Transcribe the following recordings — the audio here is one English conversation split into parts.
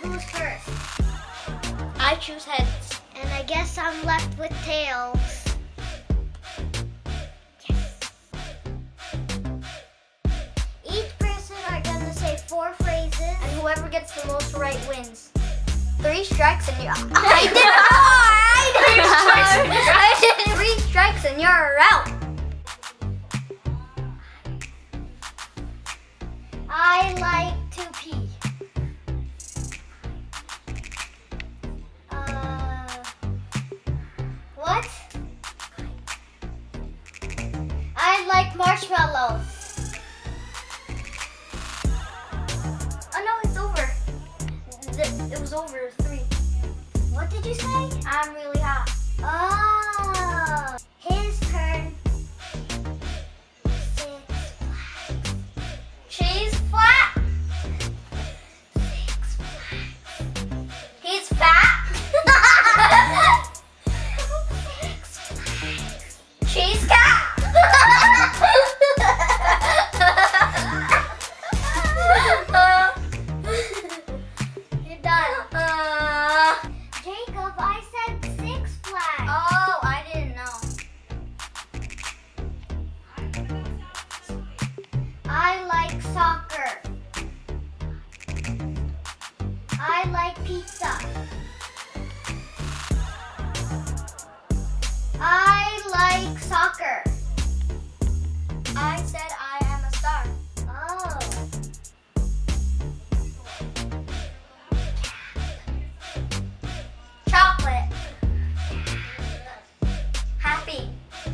who's first? I choose heads. And I guess I'm left with tails. Yes. Each person are gonna say 4 phrases. And whoever gets the most right wins. 3 strikes and you're out. I did 3 strikes and you're out. I like to pee. What? I like marshmallows. Oh no, it's over. It was over 3. What did you say? I'm really hot. Oh, his turn. 6 flags. She's flat. 6 flags. He's fat. 6 flags. She's cat. You're done. Jacob, I said 6 flags. Oh, I didn't know. I like soccer. I like pizza. I like soccer. I said I am a star. Oh. Chocolate. Happy.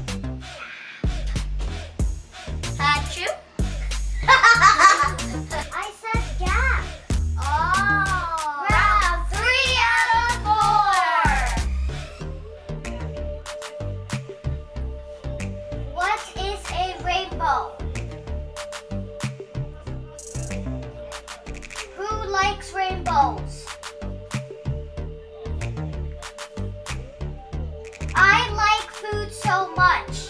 Had you? I said gap. Oh. Wow, 3 out of 4. What is a rainbow? Who likes rainbows? I like food so much.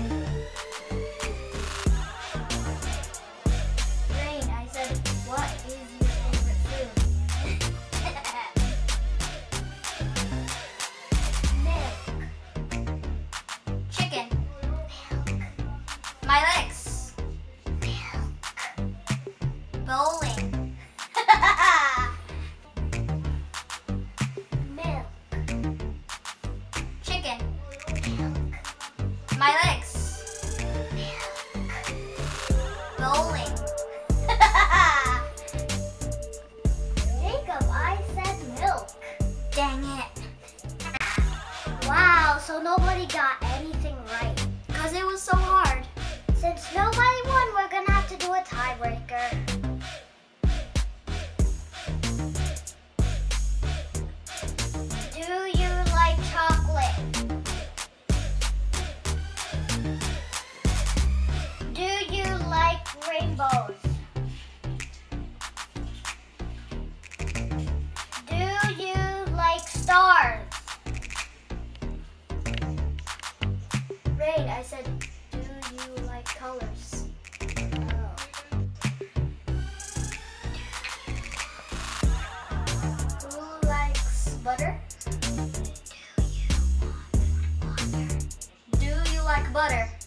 Rain, I said, what is your favorite food? Milk. Chicken. My legs. Bowling. Milk. Chicken. My legs. Bowling. Jacob, I said milk. Dang it. Wow, so nobody got anything right. Because it was so hard. Since nobody won, we're gonna have to do a tiebreaker. Do you like chocolate? Do you like rainbows? Do you like stars? Rain, I said, do you like colors? Oh. Who likes butter? Do you like butter?